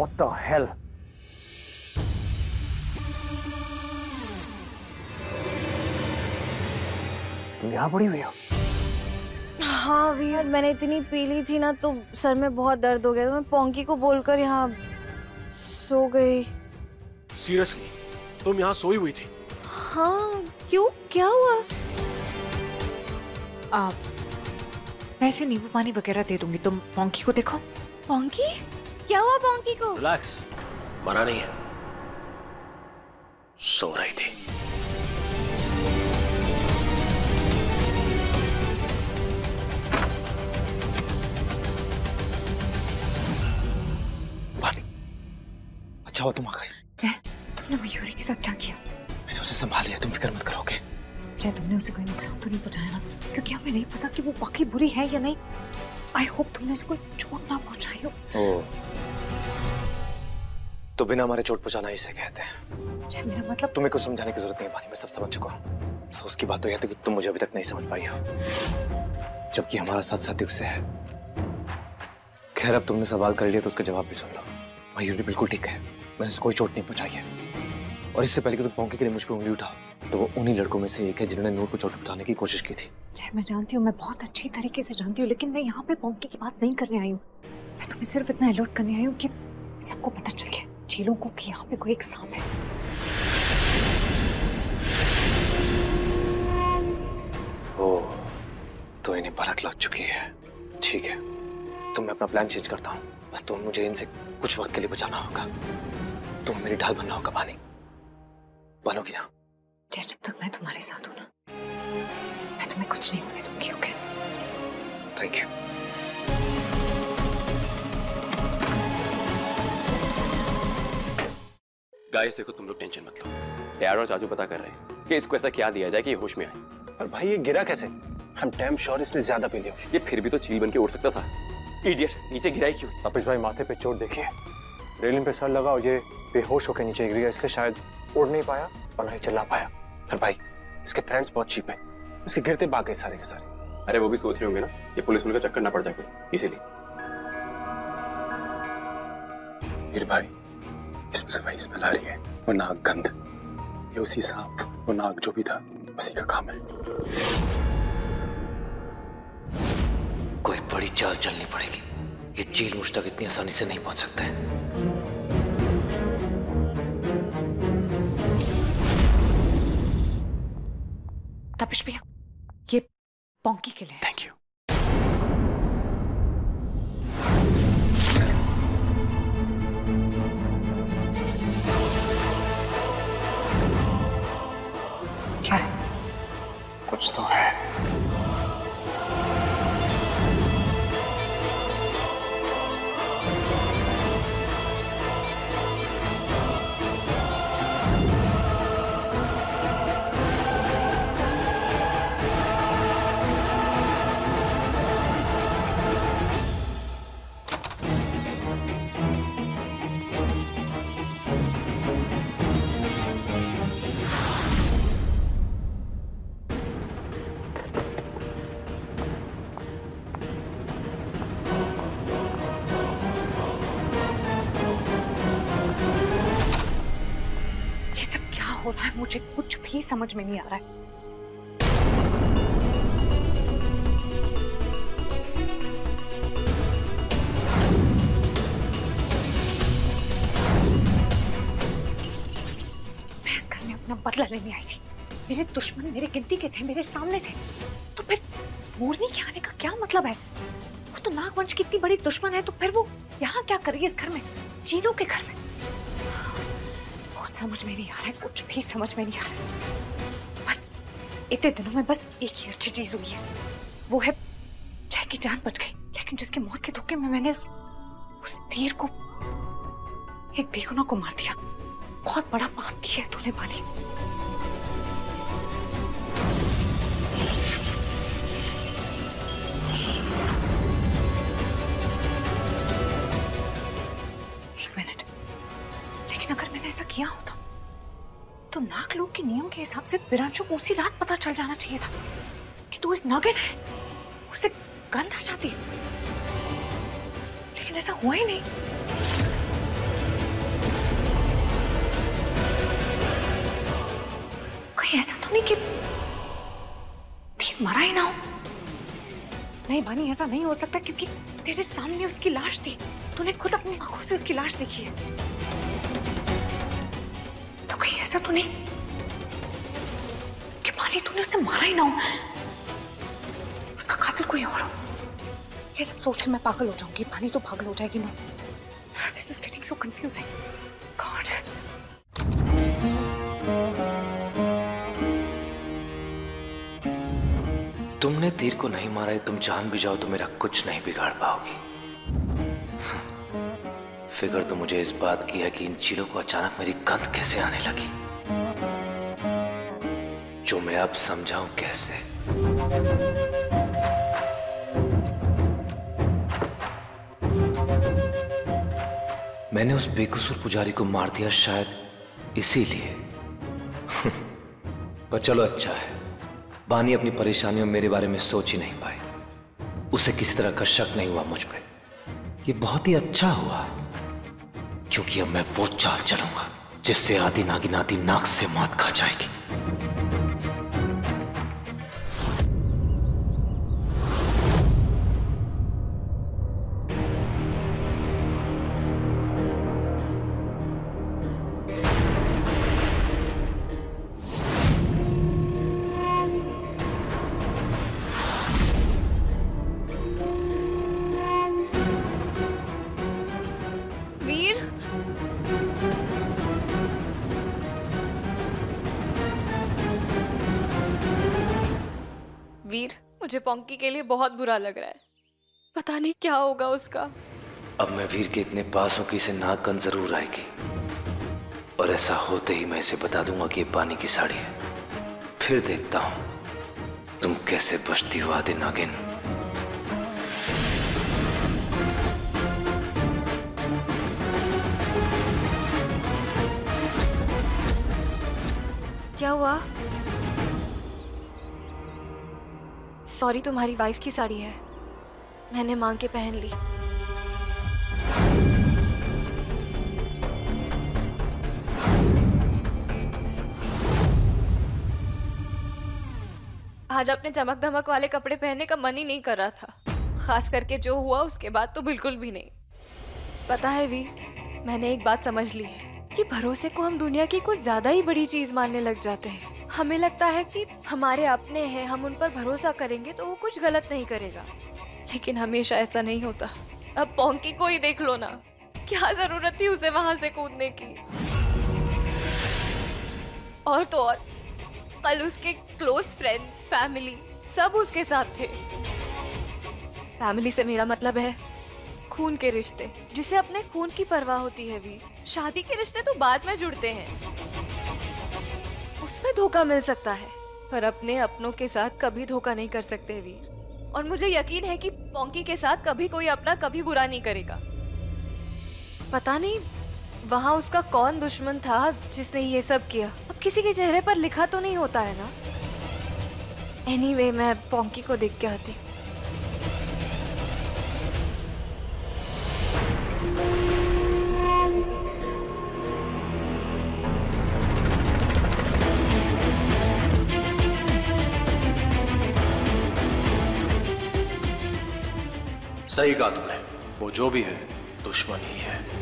What the hell? तुम यहाँ पड़ी हुई हो? हाँ भैया, मैंने इतनी पी ली थी ना तो सर में बहुत दर्द हो गया, तो मैं पोंकी को बोलकर यहाँ सो गई। सीरियसली तुम यहाँ सोई हुई थी? हाँ, क्यों, क्या हुआ? आप वैसे नींबू पानी वगैरह दे दूंगी, तुम पोंकी को देखो। पोंकी? क्या हुआ पोंकी को? रिलैक्स, मरा नहीं है, सो रही थी। पानी, अच्छा हो तुम आ गए। जय, तुमने मयूरी के साथ क्या किया? मैंने उसे संभाल लिया, तुम फिक्र मत करोगे। जय, तुमने उसे कोई नुकसान तो नहीं पहुंचाया ना? क्योंकि हमें नहीं पता कि वो वाकई बुरी है या नहीं। आई होप तुमने उसे कोई चोट ना पहुंचाई हो। ओ, तो बिना हमारे चोट पहुंचाना इसे कहते हैं। जय, मेरा मतलब तुम्हें कुछ समझाने की जरूरत नहीं है पानी, मैं सब समझ चुका हूँ। अफसोस की बात तो यह है कि तुम मुझे अभी तक नहीं समझ पाई हो, जबकि हमारा साथ साथी उससे है। खैर, अब तुमने सवाल कर लिया तो उसका जवाब भी सुन लो। मयूरी बिल्कुल ठीक है, मैंने उसे कोई चोट नहीं पहुंचाई है। और इससे पहले कि तुम पोंकी के लिए मुझ पर उंगली उठाओ, तो वो उन्हीं लड़कों में से एक है जिन्होंने नूर को चोट पहुंचाने की कोशिश की थी। जय, मैं जानती हूँ, मैं बहुत अच्छी तरीके से जानती हूँ, लेकिन मैं यहाँ पे पोंकी की बात नहीं करने आई हूँ। मैं तुम्हें सिर्फ इतना अलर्ट करने आई हूँ कि सबको पता चल गया, चीलों को, कि यहाँ पे कोई एक सांप है। ओह, तो इन्हें भनक लग चुकी है। ठीक है, तो मैं अपना प्लान चेंज करता हूँ। बस तुम मुझे इनसे कुछ वक्त के लिए बचाना होगा। तुम मेरी ढाल बनना होगा पानी, बनोगी ना? जय, जब तक मैं तुम्हारे साथ हूँ ना, मैं तुम्हें कुछ नहीं होने दूंगी। ओके? Thank you. गाइस देखो, तुम लोग टेंशन मत लो, यार और चाचू पता कर रहे हैं कि इसको ऐसा क्या दिया जाए कि होश में आए। पर भाई ये गिरा कैसे? हम डैम श्योर इसने ज्यादा पी लिया। ये फिर भी तो चील बन के उड़ सकता था। इडियट, नीचे गिराई क्यों? वापिस भाई माथे पे चोट देखिए, रेलिंग पे सर लगा और ये बेहोश होकर नीचे गिर गया, इसलिए शायद उड़ नहीं पाया और नहीं चला पाया। पर भाई इसके फ्रेंड्स बहुत चीप है, इसके गिरते भाग गए सारे के सारे। अरे वो भी सोच रहे होंगे ना ये पुलिस उनका चक्कर ना पड़ जाए, इसीलिए। फिर भाई इसमें से भाई स्मेल आ रही है, वो नाक गंध, ये उसी सांप, वो नाक जो भी था उसी का काम है। कोई बड़ी चाल चलनी पड़ेगी, ये चील मुझ तक इतनी आसानी से नहीं पहुंच सकता है। तपिश भैया, ये पोंकी के लिए। Thank you. क्या है? कुछ तो है। हो रहा है, मुझे कुछ भी समझ में नहीं आ रहा है। मैं इस घर में अपना बदला लेने आई थी। मेरे दुश्मन मेरे गिनती के थे, मेरे सामने थे, तो फिर मोरनी के आने का क्या मतलब है? वो तो नागवंश की इतनी बड़ी दुश्मन है, तो फिर वो यहाँ क्या कर रही है इस घर में, चीनों के घर में? समझ में नहीं आ रहा है, कुछ भी समझ में नहीं आ रहा है। बस इतने दिनों में बस एक ही अच्छी चीज हुई है, वो है जय की जान बच गई। लेकिन जिसके मौत के धोखे में मैंने उस तीर को, एक बेगुनाह को मार दिया। बहुत बड़ा पाप किया है तूने बाली। एक मिनट, लेकिन अगर मैंने ऐसा किया होता तो नाग लोग के नियम के हिसाब से विरांशु को उसी रात पता चल जाना चाहिए था कि तू एक नागिन है, उसे गंध आ जाती। लेकिन ऐसा हुआ ही नहीं। कहीं ऐसा तो नहीं कि मरा ही ना हो? नहीं बानी, ऐसा नहीं हो सकता क्योंकि तेरे सामने उसकी लाश थी। तूने खुद अपनी आंखों से उसकी लाश देखी है। तो कहीं ऐसा तो नहीं कि बानी तूने उसे मारा ही ना हो, उसका कातिल कोई और हो? ये सब सोच के मैं पागल हो जाऊंगी। बानी तो पागल हो जाएगी ना। This is getting so confusing. God. तुमने तीर को नहीं मारा है, तुम जान भी जाओ तो मेरा कुछ नहीं बिगाड़ पाओगी। फिक्र तो मुझे इस बात की है कि इन चीलों को अचानक मेरी गंध कैसे आने लगी, जो मैं अब समझाऊं कैसे। मैंने उस बेकसूर पुजारी को मार दिया शायद इसीलिए। पर चलो अच्छा है, बानी अपनी परेशानियों में मेरे बारे में सोच ही नहीं पाई। उसे किसी तरह का शक नहीं हुआ मुझ पे। ये बहुत ही अच्छा हुआ, क्योंकि अब मैं वो चाल चलूंगा जिससे आदि नागिन आदि नाक से मौत खा जाएगी। वीर, वीर, मुझे पोंकी के लिए बहुत बुरा लग रहा है। पता नहीं क्या होगा उसका। अब मैं वीर के इतने पास हूं कि इसे नाक गंध जरूर आएगी, और ऐसा होते ही मैं इसे बता दूंगा कि ये पानी की साड़ी है। फिर देखता हूं तुम कैसे बचती हो आदि नागिन। क्या हुआ? सॉरी, तुम्हारी वाइफ की साड़ी है, मैंने मांग के पहन ली। आज अपने चमक धमक वाले कपड़े पहनने का मन ही नहीं कर रहा था, खास करके जो हुआ उसके बाद तो बिल्कुल भी नहीं। पता है वी, मैंने एक बात समझ ली है कि भरोसे को हम दुनिया की कुछ ज्यादा ही बड़ी चीज मानने लग जाते हैं। हमें लगता है कि हमारे अपने हैं, हम उन पर भरोसा करेंगे तो वो कुछ गलत नहीं करेगा, लेकिन हमेशा ऐसा नहीं होता। अब पोंकी को ही देख लो ना, क्या जरूरत थी उसे वहां से कूदने की। और तो और कल उसके क्लोज फ्रेंड्स, फैमिली सब उसके साथ थे। फैमिली से मेरा मतलब है खून के रिश्ते, जिसे अपने खून की परवाह होती है भी। शादी के रिश्ते तो बाद में जुड़ते हैं, उसमें धोखा मिल सकता है, पर अपने अपनों के साथ कभी धोखा नहीं कर सकते भी। और मुझे यकीन है कि पोंकी के साथ कभी कोई अपना कभी बुरा नहीं करेगा। पता नहीं वहां उसका कौन दुश्मन था जिसने ये सब किया। अब किसी के चेहरे पर लिखा तो नहीं होता है ना। एनीवे, मैं पोंकी को देख के आती। सही कहा तुमने, वो जो भी है दुश्मन ही है।